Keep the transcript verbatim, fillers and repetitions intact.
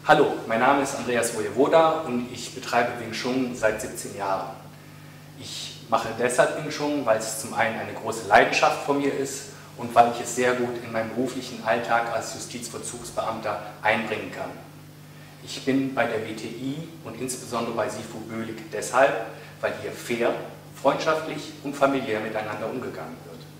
Hallo, mein Name ist Wojewoda und ich betreibe Wing Chun seit siebzehn Jahren. Ich mache deshalb Wing Chun, weil es zum einen eine große Leidenschaft von mir ist und weil ich es sehr gut in meinen beruflichen Alltag als Justizvollzugsbeamter einbringen kann. Ich bin bei der W T I und insbesondere bei Sifu deshalb, weil hier fair, freundschaftlich und familiär miteinander umgegangen wird.